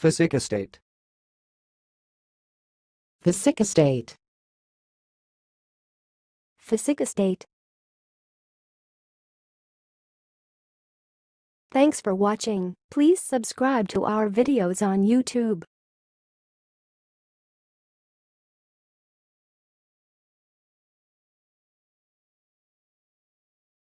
Fissicostate. Fissicostate. FISSICOSTATE. Thanks for watching. Please subscribe to our videos on YouTube.